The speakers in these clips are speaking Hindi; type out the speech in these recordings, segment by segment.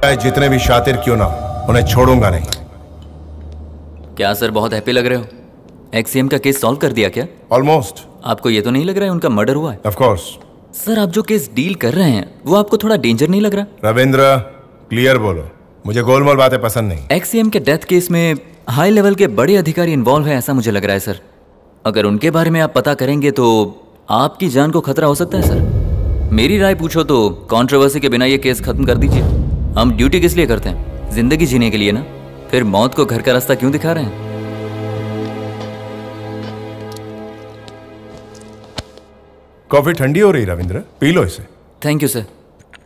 जितने भी शातिर क्यों ना उन्हें छोड़ूंगा नहीं। क्या सर बहुत हैप्पी लग रहे हो? एक्सएम का केस सॉल्व कर दिया क्या? ऑलमोस्ट। आपको ये तो नहीं लग रहा है उनका मर्डर हुआ है? Of course. सर आप जो केस डील कर रहे हैं वो आपको थोड़ा डेंजर नहीं लग रहा? रविंद्र क्लियर बोलो, मुझे गोलमोल बातें पसंद नहीं। एक्सएम के डेथ केस में हाई लेवल के बड़े अधिकारी इन्वॉल्व है ऐसा मुझे लग रहा है सर। अगर उनके बारे में आप पता करेंगे तो आपकी जान को खतरा हो सकता है सर। मेरी राय पूछो तो कंट्रोवर्सी के बिना ये केस खत्म कर दीजिए। हम ड्यूटी किस लिए करते हैं? जिंदगी जीने के लिए ना। फिर मौत को घर का रास्ता क्यों दिखा रहे हैं? कॉफी ठंडी हो रही रविंद्र, पी लो इसे। Thank you sir.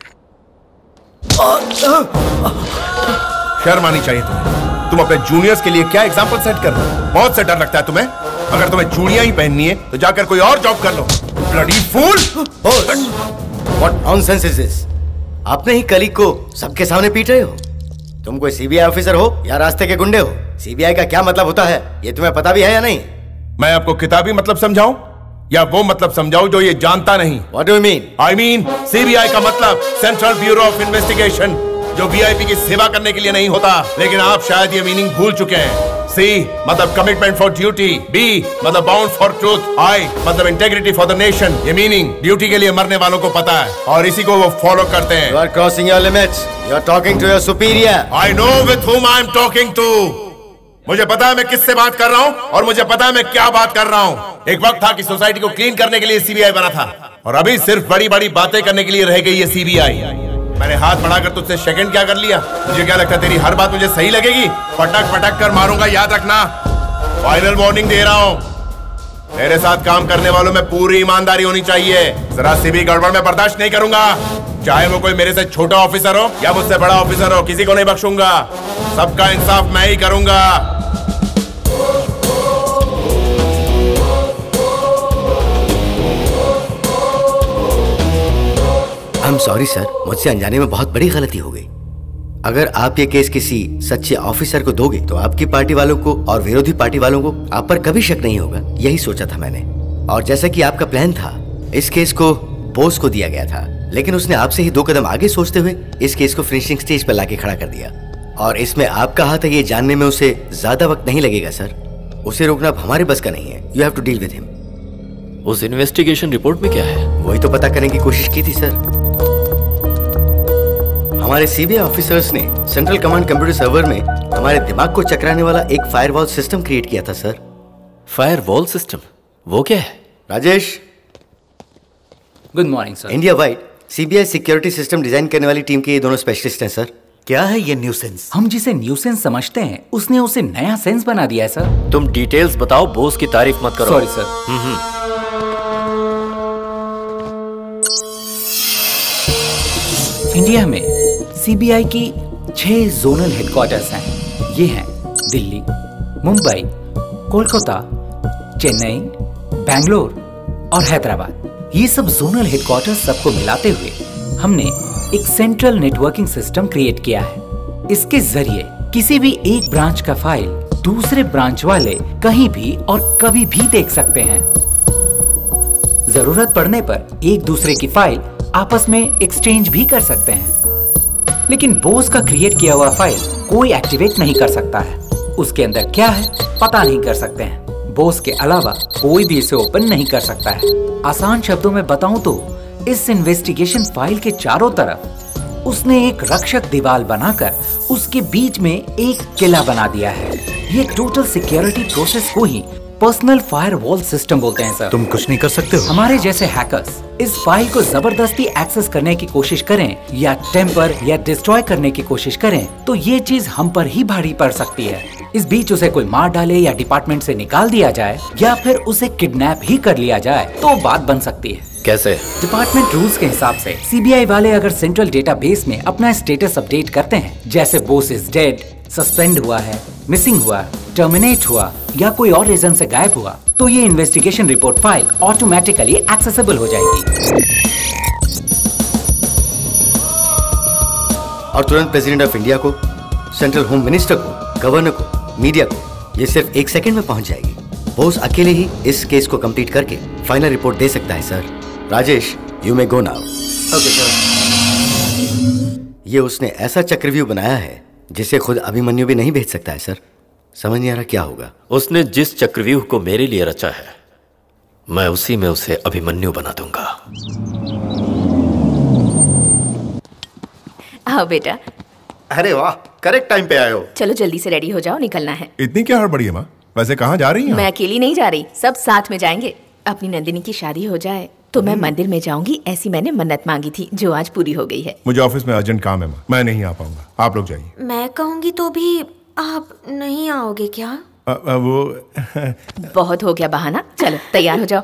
शर्म आनी चाहिए तुम्हें। तुम अपने जूनियर्स के लिए क्या एग्जाम्पल सेट कर रहे हो? बहुत से डर लगता है तुम्हें। अगर तुम्हें चूड़ियां ही पहननी है तो जाकर कोई और जॉब कर लो। Bloody fool! What nonsense is this? आपने ही कलीग को सबके सामने पीट रहे हो। तुम कोई सीबीआई ऑफिसर हो या रास्ते के गुंडे हो? सीबीआई का क्या मतलब होता है ये तुम्हें पता भी है या नहीं? मैं आपको किताबी मतलब समझाऊं या वो मतलब समझाऊं जो ये जानता नहीं? What do you mean? I mean CBI का मतलब सेंट्रल ब्यूरो ऑफ इन्वेस्टिगेशन, जो वीआईपी की सेवा करने के लिए नहीं होता। लेकिन आप शायद ये मीनिंग भूल चुके हैं। C मतलब कमिटमेंट फॉर ड्यूटी, B मतलब बाउंड फॉर ट्रूथ, I मतलब इंटेग्रिटी फॉर द नेशन। ये मीनिंग ड्यूटी के लिए मरने वालों को पता है और इसी को वो फॉलो करते हैं। You are crossing your limits. You are talking to your superior. I know with whom I am talking to. मुझे पता है मैं किससे बात कर रहा हूँ और मुझे पता है मैं क्या बात कर रहा हूँ। एक वक्त था कि सोसाइटी को क्लीन करने के लिए सीबीआई बना था और अभी सिर्फ बड़ी बड़ी बातें करने के लिए रह गई है सीबीआई। मैंने हाथ बढ़ाकर तुझसे सेकंड क्या कर लिया? मुझे क्या लगता है तेरी हर बात मुझे सही लगेगी? पटक पटक कर मारूंगा, याद रखना। फाइनल वार्निंग दे रहा हूँ। मेरे साथ काम करने वालों में पूरी ईमानदारी होनी चाहिए। जरा सी भी गड़बड़ में बर्दाश्त नहीं करूंगा। चाहे वो कोई मेरे से छोटा ऑफिसर हो या मुझसे बड़ा ऑफिसर हो, किसी को नहीं बख्शूंगा। सबका इंसाफ मैं ही करूंगा। I'm sorry सर, मुझसे अनजाने में बहुत बड़ी गलती हो गई। अगर आप ये केस किसी सच्चे ऑफिसर को दोगे तो आपकी पार्टी वालों को और विरोधी पार्टी वालों को आप पर कभी शक नहीं होगा। यही सोचा था मैंने। और जैसा कि आपका प्लान था, इस केस को बोस को दिया गया था, लेकिन उसने आपसे ही 2 कदम आगे सोचते हुए इस केस को फिनिशिंग स्टेज पर लाके खड़ा कर दिया। और इसमें आपका हाथ है ये जानने में उसे ज्यादा वक्त नहीं लगेगा सर। उसे रोकना अब हमारे बस का नहीं है। You have to deal with him. उस इन्वेस्टिगेशन रिपोर्ट में क्या है? वही तो पता करने की कोशिश की थी सर। हमारे सीबीआई ऑफिसर्स ने सेंट्रल कमांड कंप्यूटर सर्वर में हमारे दिमाग को चकराने वाला एक फायरवॉल सिस्टम क्रिएट किया था सर। Firewall system? वो क्या है? Rajesh, good morning sir. India wide CBI security system design करने वाली टीम के ये दोनों स्पेशलिस्ट हैं सर। क्या है ये न्यूसेंस? हम जिसे न्यूसेंस समझते हैं उसने उसे नया सेंस बना दिया है सर। तुम डिटेल्स बताओ, बोस की तारीफ मत करो। Sorry sir. इंडिया में सीबीआई की 6 जोनल हेडक्वार्टर्स हैं। ये हैं दिल्ली, मुंबई, कोलकाता, चेन्नई, बैंगलोर और हैदराबाद। ये सब जोनल हेडक्वार्टर्स सबको मिलाते हुए हमने एक सेंट्रल नेटवर्किंग सिस्टम क्रिएट किया है। इसके जरिए किसी भी एक ब्रांच का फाइल दूसरे ब्रांच वाले कहीं भी और कभी भी देख सकते हैं। जरूरत पड़ने पर एक दूसरे की फाइल आपस में एक्सचेंज भी कर सकते हैं। लेकिन बोस का क्रिएट किया हुआ फाइल कोई एक्टिवेट नहीं कर सकता है। उसके अंदर क्या है पता नहीं कर सकते हैं। बोस के अलावा कोई भी इसे ओपन नहीं कर सकता है। आसान शब्दों में बताऊं तो इस इन्वेस्टिगेशन फाइल के चारों तरफ उसने एक रक्षक दीवार बनाकर उसके बीच में एक किला बना दिया है। ये टोटल सिक्योरिटी प्रोसेस को ही पर्सनल फायरवॉल सिस्टम बोलते हैं सर। तुम कुछ नहीं कर सकते हो? हमारे जैसे हैकर्स इस फाइल को जबरदस्ती एक्सेस करने की कोशिश करें या टेम्पर या डिस्ट्रॉय करने की कोशिश करें तो ये चीज हम पर ही भारी पड़ सकती है। इस बीच उसे कोई मार डाले या डिपार्टमेंट से निकाल दिया जाए या फिर उसे किडनैप ही कर लिया जाए तो बात बन सकती है। कैसे? डिपार्टमेंट रूल्स के हिसाब से सीबीआई वाले अगर सेंट्रल डेटाबेस में अपना स्टेटस अपडेट करते हैं, जैसे बोस इज डेड, सस्पेंड हुआ है, मिसिंग हुआ, टर्मिनेट हुआ या कोई और रीजन से गायब हुआ, तो ये investigation report file automatically accessible हो जाएगी और तुरंत प्रेसिडेंट ऑफ इंडिया को, सेंट्रल होम मिनिस्टर को, गवर्नर को, मीडिया को ये सिर्फ 1 सेकंड में पहुंच जाएगी। बोस अकेले ही इस केस को कंप्लीट करके फाइनल रिपोर्ट दे सकता है sir. Rajesh, you may go now. Okay sir. ये उसने ऐसा चक्रव्यूह बनाया है जिसे खुद अभिमन्यु भी नहीं भेज सकता है सर। समझ नहीं आ रहा क्या होगा। उसने जिस चक्रव्यूह को मेरे लिए रचा है, मैं उसी में उसे अभिमन्यु बना दूंगा। आओ बेटा। अरे वाह, करेक्ट टाइम पे आए हो। चलो जल्दी से रेडी हो जाओ, निकलना है। इतनी क्या हड़बड़ी है माँ? वैसे कहाँ जा रही हैं? मैं अकेली नहीं जा रही, सब साथ में जाएंगे। अपनी नंदिनी की शादी हो जाए तो मैं मंदिर में जाऊंगी, ऐसी मैंने मन्नत मांगी थी जो आज पूरी हो गई है। मुझे ऑफिस में अर्जेंट काम है माँ, मैं नहीं आ पाऊंगा, आप लोग जाइए। मैं कहूंगी तो भी आप नहीं आओगे क्या? वो बहुत हो गया बहाना, चलो तैयार हो जाओ।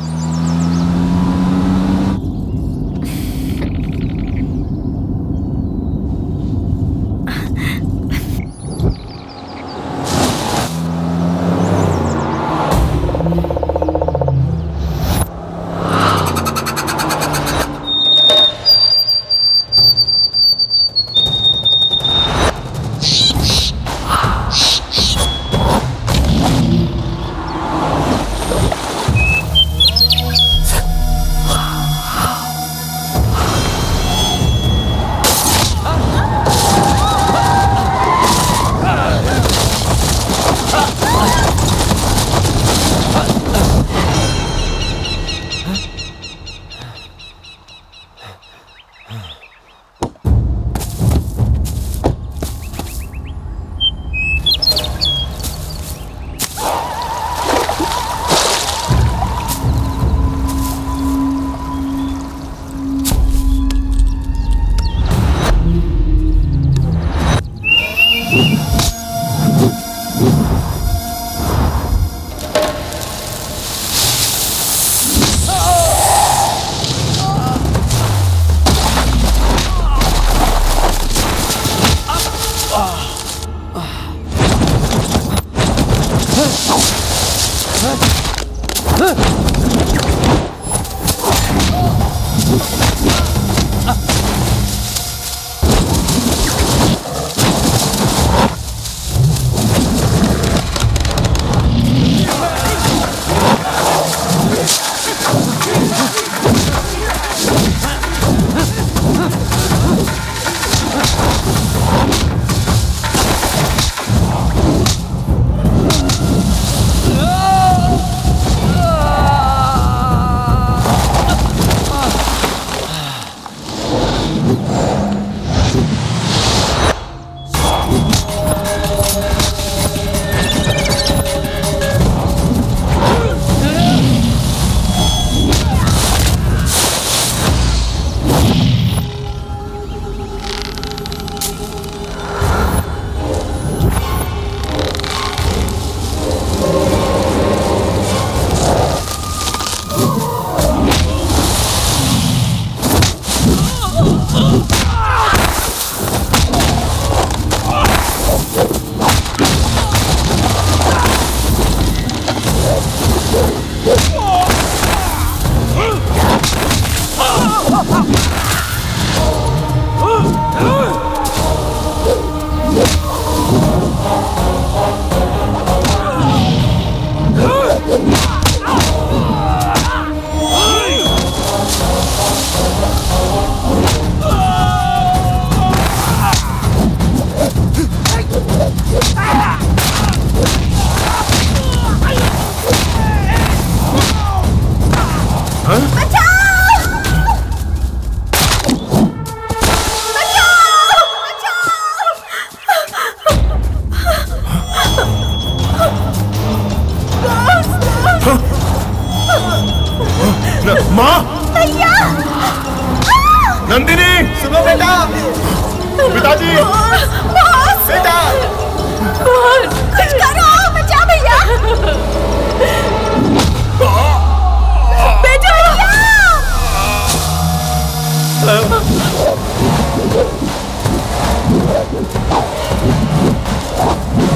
माँ! नंदिनी! सुनो बेटा! पिताजी! बेटा! कुछ करो, बचाओ भैया! बेटा भैया!